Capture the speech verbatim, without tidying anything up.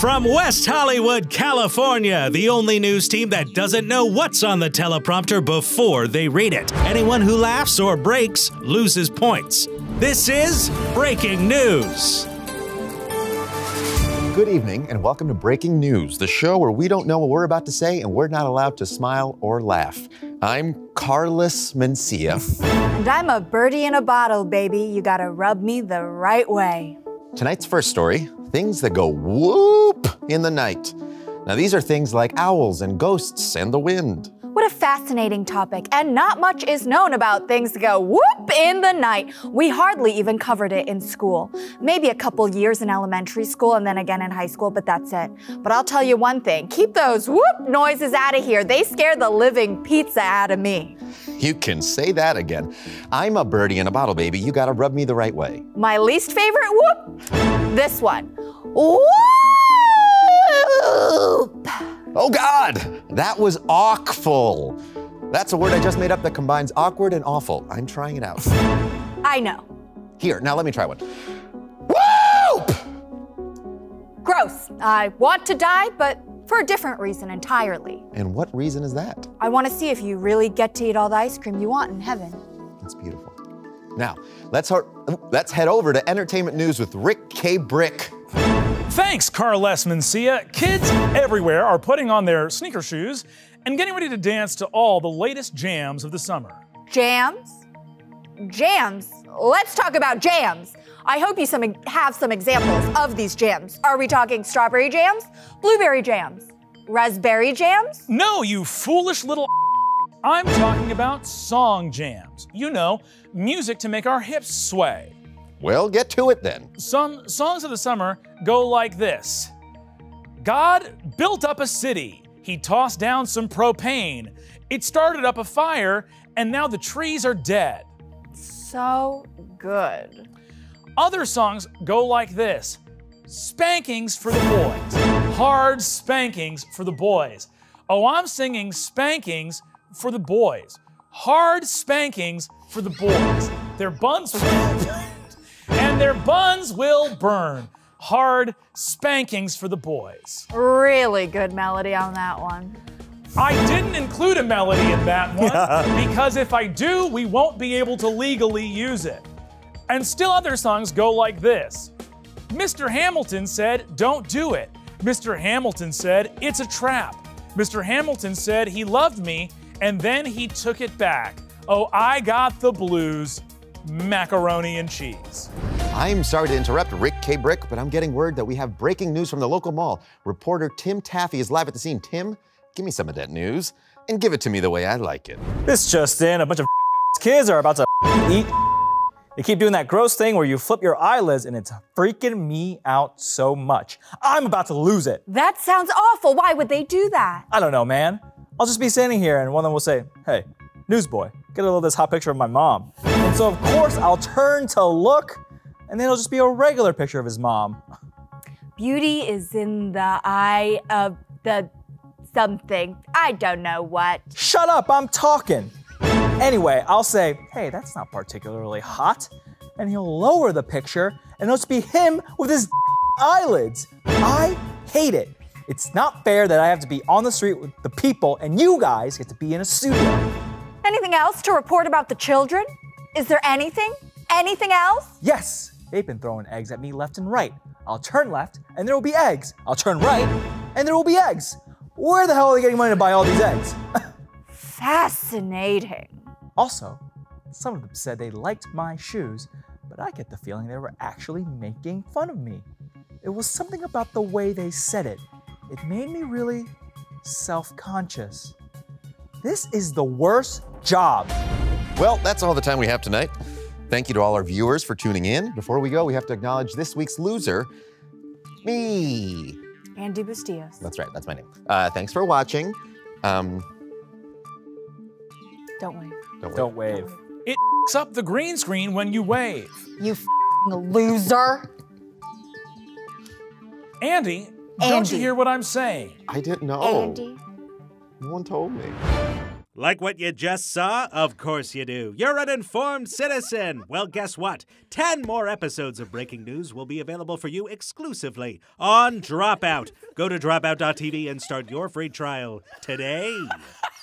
From West Hollywood, California, the only news team that doesn't know what's on the teleprompter before they read it. Anyone who laughs or breaks loses points. This is Breaking News. Good evening and welcome to Breaking News, the show where we don't know what we're about to say and we're not allowed to smile or laugh. I'm Carlos Mencia. And I'm a birdie in a bottle, baby. You gotta rub me the right way. Tonight's first story, things that go whoop in the night. Now these are things like owls and ghosts and the wind. What a fascinating topic, and not much is known about things that go whoop in the night. We hardly even covered it in school. Maybe a couple years in elementary school and then again in high school, but that's it. But I'll tell you one thing, keep those whoop noises out of here. They scare the living pizza out of me. You can say that again. I'm a birdie in a bottle, baby. You gotta rub me the right way. My least favorite whoop? This one. Whoop! Oh God, that was awful. That's a word I just made up that combines awkward and awful. I'm trying it out. I know. Here, now let me try one. Whoop! Gross. I want to die, but for a different reason entirely. And what reason is that? I want to see if you really get to eat all the ice cream you want in heaven. That's beautiful. Now, let's, let's head over to entertainment news with Rick K. Brick. Thanks, Carlos Mencia. Kids everywhere are putting on their sneaker shoes and getting ready to dance to all the latest jams of the summer. Jams? Jams? Let's talk about jams. I hope you some, have some examples of these jams. Are we talking strawberry jams? Blueberry jams? Raspberry jams? No, you foolish little I'm talking about song jams. You know, music to make our hips sway. Well, get to it then. Some songs of the summer go like this. God built up a city. He tossed down some propane. It started up a fire, and now the trees are dead. So good. Other songs go like this. Spankings for the boys. Hard spankings for the boys. Oh, I'm singing spankings for the boys. Hard spankings for the boys. Their buns and their buns will burn. Hard spankings for the boys. Really good melody on that one. I didn't include a melody in that one because if I do, we won't be able to legally use it. And still other songs go like this. Mister Hamilton said, don't do it. Mister Hamilton said, it's a trap. Mister Hamilton said he loved me and then he took it back. Oh, I got the blues. Macaroni and cheese. I'm sorry to interrupt Rick K. Brick, but I'm getting word that we have breaking news from the local mall. Reporter Tim Taffy is live at the scene. Tim, give me some of that news and give it to me the way I like it. This just in, a bunch of kids are about to eat. They keep doing that gross thing where you flip your eyelids and it's freaking me out so much. I'm about to lose it. That sounds awful. Why would they do that? I don't know, man. I'll just be standing here and one of them will say, hey, newsboy, get a little of this hot picture of my mom. And so of course I'll turn to look and then it'll just be a regular picture of his mom. Beauty is in the eye of the something. I don't know what. Shut up, I'm talking. Anyway, I'll say, hey, that's not particularly hot. And he'll lower the picture and it'll just be him with his eyelids. I hate it. It's not fair that I have to be on the street with the people and you guys get to be in a studio. Anything else to report about the children? Is there anything? Anything else? Yes, they've been throwing eggs at me left and right. I'll turn left and there will be eggs. I'll turn right and there will be eggs. Where the hell are they getting money to buy all these eggs? Fascinating. Also, some of them said they liked my shoes, but I get the feeling they were actually making fun of me. It was something about the way they said it. It made me really self-conscious. This is the worst job. Well, that's all the time we have tonight. Thank you to all our viewers for tuning in. Before we go, we have to acknowledge this week's loser, me. Andy Bustillos. That's right, that's my name. Uh, thanks for watching. Um, Don't wave. Don't wave. Don't wave. It f***s up the green screen when you wave. You f***ing loser. Andy, Andy. don't you hear what I'm saying? I didn't know. Andy. No one told me. Like what you just saw? Of course you do. You're an informed citizen. Well, guess what? Ten more episodes of breaking news will be available for you exclusively on Dropout. Go to dropout dot t v and start your free trial today.